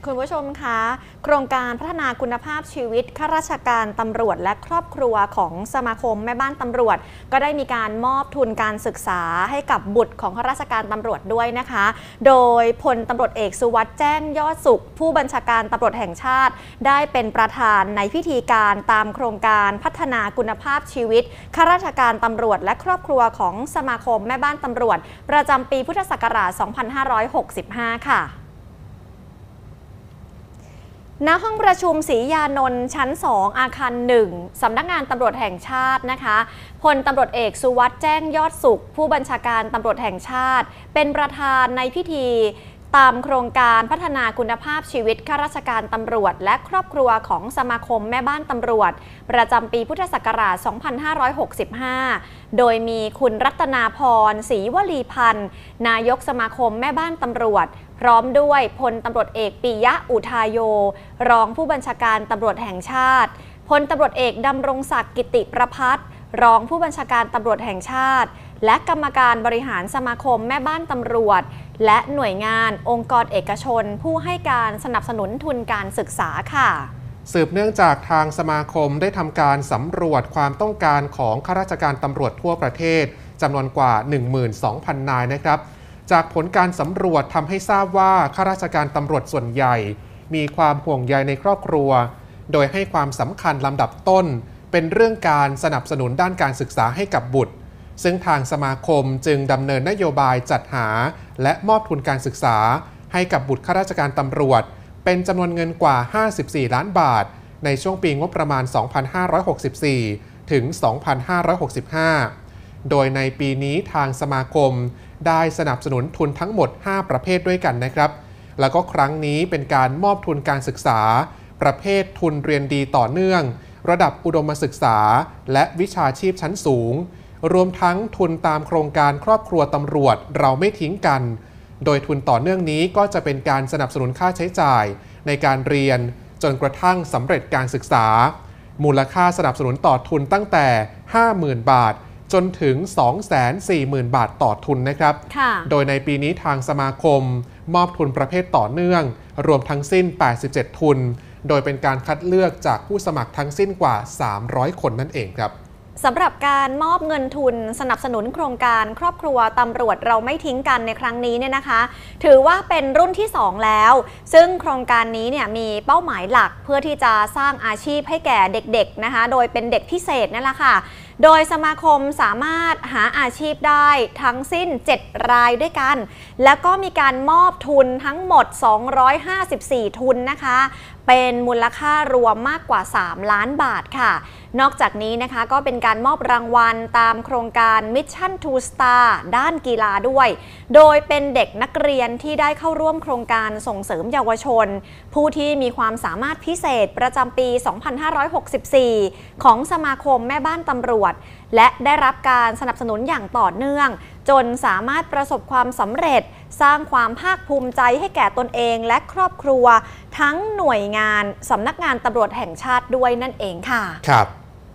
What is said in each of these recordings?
คุณผู้ชมคะโครงการพัฒนาคุณภาพชีวิตข้าราชการตำรวจและครอบครัวของสมาคมแม่บ้านตำรวจก็ได้มีการมอบทุนการศึกษาให้กับบุตรของข้าราชการตำรวจด้วยนะคะโดยพลตำรวจเอกสุวัสด์แจ้งยอดสุขผู้บัญชาการตำรวจแห่งชาติได้เป็นประธานในพิธีการตามโครงการพัฒนาคุณภาพชีวิตข้าราชการตำรวจและครอบครัวของสมาคมแม่บ้านตำรวจประจำปีพุทธศักราช 2565 ค่ะณห้องประชุมศรียานนท์ชั้น 2 อาคาร 1 สำนักงานตำรวจแห่งชาตินะคะพลตำรวจเอกสุวัสด์แจ้งยอดสุขผู้บัญชาการตำรวจแห่งชาติเป็นประธานในพิธีตามโครงการพัฒนาคุณภาพชีวิตข้าราชการตำรวจและครอบครัวของสมาคมแม่บ้านตำรวจประจำปีพุทธศักราช 2565 โดยมีคุณรัตนาพรศรีวลีพันธ์นายกสมาคมแม่บ้านตำรวจพร้อมด้วยพลตำรวจเอกปิยะอุทายโยรองผู้บัญชาการตำรวจแห่งชาติพลตำรวจเอกดำรงศักดิ์กิติประภัสรองผู้บัญชาการตำรวจแห่งชาติและกรรมการบริหารสมาคมแม่บ้านตำรวจและหน่วยงานองค์กรเอกชนผู้ให้การสนับสนุนทุนการศึกษาค่ะสืบเนื่องจากทางสมาคมได้ทำการสำรวจความต้องการของข้าราชการตำรวจทั่วประเทศจำนวนกว่า 12,000 นายนะครับจากผลการสำรวจทำให้ทราบว่าข้าราชการตำรวจส่วนใหญ่มีความห่วงใยในครอบครัวโดยให้ความสำคัญลำดับต้นเป็นเรื่องการสนับสนุนด้านการศึกษาให้กับบุตรซึ่งทางสมาคมจึงดำเนินนโยบายจัดหาและมอบทุนการศึกษาให้กับบุตรข้าราชการตำรวจเป็นจำนวนเงินกว่า54ล้านบาทในช่วงปีงบประมาณ 2564 ถึง 2565 โดยในปีนี้ทางสมาคมได้สนับสนุนทุนทั้งหมด 5 ประเภทด้วยกันนะครับแล้วก็ครั้งนี้เป็นการมอบทุนการศึกษาประเภททุนเรียนดีต่อเนื่องระดับอุดมศึกษาและวิชาชีพชั้นสูงรวมทั้งทุนตามโครงการครอบครัวตำรวจเราไม่ทิ้งกันโดยทุนต่อเนื่องนี้ก็จะเป็นการสนับสนุนค่าใช้จ่ายในการเรียนจนกระทั่งสำเร็จการศึกษามูลค่าสนับสนุนต่อทุนตั้งแต่ 50,000 บาทจนถึง 240,000 บาทต่อทุนนะครับโดยในปีนี้ทางสมาคมมอบทุนประเภทต่อเนื่องรวมทั้งสิ้น87ทุนโดยเป็นการคัดเลือกจากผู้สมัครทั้งสิ้นกว่า300คนนั่นเองครับสำหรับการมอบเงินทุนสนับสนุนโครงการครอบครัวตำรวจเราไม่ทิ้งกันในครั้งนี้เนี่ยนะคะถือว่าเป็นรุ่นที่ 2 แล้วซึ่งโครงการนี้เนี่ยมีเป้าหมายหลักเพื่อที่จะสร้างอาชีพให้แก่เด็กๆนะคะโดยเป็นเด็กพิเศษนั่นแหละค่ะโดยสมาคมสามารถหาอาชีพได้ทั้งสิ้น7รายด้วยกันแล้วก็มีการมอบทุนทั้งหมด254ทุนนะคะเป็นมูลค่ารวมมากกว่า3ล้านบาทค่ะนอกจากนี้นะคะก็เป็นการมอบรางวัลตามโครงการ Mission to Star ด้านกีฬาด้วยโดยเป็นเด็กนักเรียนที่ได้เข้าร่วมโครงการส่งเสริมเยาวชนผู้ที่มีความสามารถพิเศษประจำปี 2564 ของสมาคมแม่บ้านตำรวจและได้รับการสนับสนุนอย่างต่อเนื่องจนสามารถประสบความสำเร็จสร้างความภาคภูมิใจให้แก่ตนเองและครอบครัวทั้งหน่วยงานสำนักงานตำรวจแห่งชาติด้วยนั่นเองค่ะครับ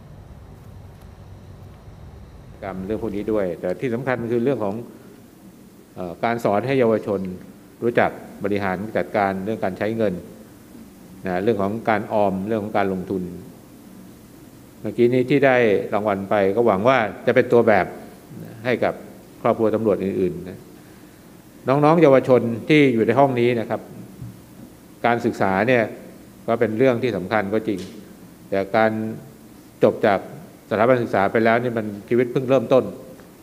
เรื่องพวกนี้ด้วยแต่ที่สำคัญคือเรื่องของการสอนให้เยาวชนรู้จักบริหารจัดการเรื่องการใช้เงินนะเรื่องของการออมเรื่องของการลงทุนเมื่อกี้นี้ที่ได้รางวัลไปก็หวังว่าจะเป็นตัวแบบให้กับครอบครัวตำรวจอื่นๆนะน้องๆเยาวชนที่อยู่ในห้องนี้นะครับการศึกษาเนี่ยก็เป็นเรื่องที่สำคัญก็จริงแต่การจบจากสถาบันศึกษาไปแล้วนี่มันชีวิตเพิ่งเริ่มต้น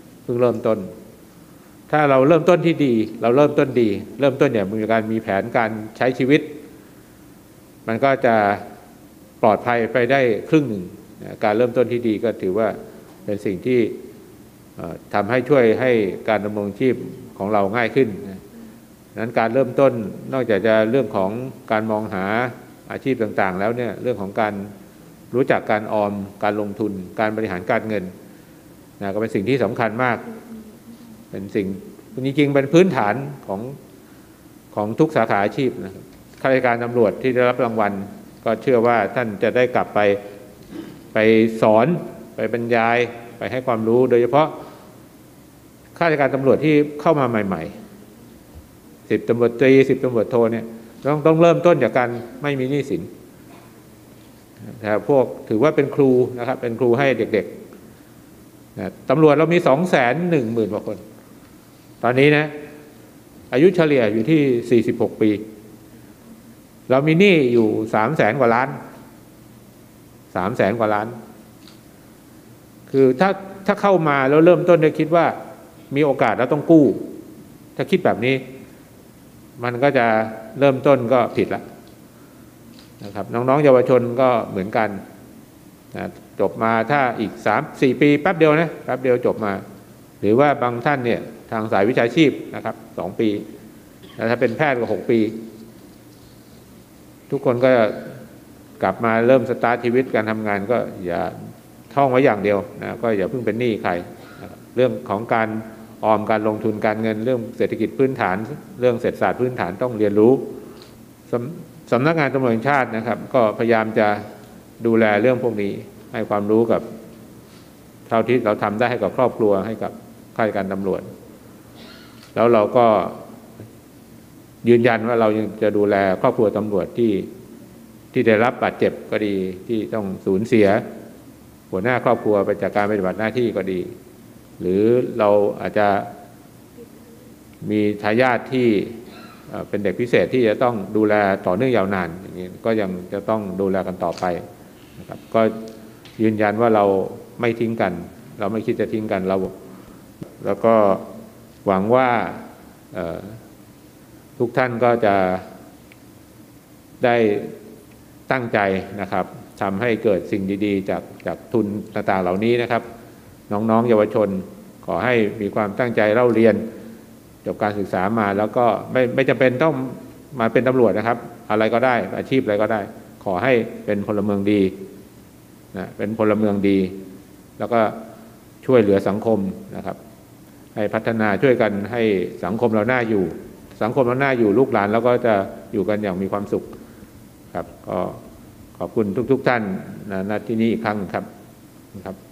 ถ้าเราเริ่มต้นที่ดีเราเริ่มต้นดีเริ่มต้นอย่างมีการมีแผนการใช้ชีวิตมันก็จะปลอดภัยไปได้ครึ่งหนึ่งการเริ่มต้นที่ดีก็ถือว่าเป็นสิ่งที่ทำให้ช่วยให้การดำรงชีพของเราง่ายขึ้นนั้นการเริ่มต้นนอกจากจะเรื่องของการมองหาอาชีพต่างๆแล้วเนี่ยเรื่องของการรู้จักการออมการลงทุนการบริหารการเงินนะก็เป็นสิ่งที่สำคัญมากเป็นสิ่งจริงๆเป็นพื้นฐานของทุกสาขาอาชีพนะครับข้าราชการตำรวจที่ได้รับรางวัลก็เชื่อว่าท่านจะได้กลับไปสอนไปบรรยายไปให้ความรู้โดยเฉพาะข้าราชการตำรวจที่เข้ามาใหม่ๆ10 ตำรวจตรี10 ตำรวจโทเนี่ยต้องเริ่มต้นจากการไม่มีหนี้สินแต่พวกถือว่าเป็นครูนะครับเป็นครูให้เด็กๆนะตำรวจเรามี 210,000 กว่าคนตอนนี้นะอายุเฉลี่ยอยู่ที่46 ปีเรามีหนี้อยู่300,000 กว่าล้าน300,000 กว่าล้านคือถ้าเข้ามาแล้วเริ่มต้นได้คิดว่ามีโอกาสแล้วต้องกู้ถ้าคิดแบบนี้มันก็จะเริ่มต้นก็ผิดแล้วนะครับน้องๆเยาวชนก็เหมือนกันนะจบมาถ้าอีก 3-4 ปีแป๊บเดียวนะแป๊บเดียวจบมาหรือว่าบางท่านเนี่ยทางสายวิชาชีพนะครับ2 ปีแล้วถ้าเป็นแพทย์ก็6 ปีทุกคนก็กลับมาเริ่มสตาร์ทชีวิตการทำงานก็อย่าท่องไว้อย่างเดียวนะก็อย่าเพิ่งเป็นหนี้ใครนะครับเรื่องของการออมการลงทุนการเงินเรื่องเศรษฐกิจพื้นฐานเรื่องเศรษฐศาสตร์พื้นฐานต้องเรียนรู้สำนักงานตำรวจแห่งชาตินะครับก็พยายามจะดูแลเรื่องพวกนี้ให้ความรู้กับเท่าที่เราทำได้ให้กับครอบครัวให้กับข้าราชการตำรวจแล้วเราก็ยืนยันว่าเรายังจะดูแลครอบครัวตำรวจที่ได้รับบาดเจ็บก็ดีที่ต้องสูญเสียหัวหน้าครอบครัวไปจากการปฏิบัติหน้าที่ก็ดีหรือเราอาจจะมีทายาทที่เป็นเด็กพิเศษที่จะต้องดูแลต่อเนื่องยาวนานอย่างนี้ก็ยังจะต้องดูแลกันต่อไปนะครับก็ยืนยันว่าเราไม่ทิ้งกันเราไม่คิดจะทิ้งกันแล้วก็หวังว่าทุกท่านก็จะได้ตั้งใจนะครับทำให้เกิดสิ่งดีๆจากทุนต่างๆเหล่านี้นะครับน้องๆเยาวชนขอให้มีความตั้งใจเล่าเรียนจบการศึกษามาแล้วก็ไม่จำเป็นต้องมาเป็นตำรวจนะครับอะไรก็ได้อาชีพอะไรก็ได้ขอให้เป็นพลเมืองดีนะเป็นพลเมืองดีแล้วก็ช่วยเหลือสังคมนะครับให้พัฒนาช่วยกันให้สังคมเราน่าอยู่สังคมเราน่าอยู่ลูกหลานแล้วก็จะอยู่กันอย่างมีความสุขครับก็ขอบคุณทุกท่านณที่นี้อีกครั้งครับ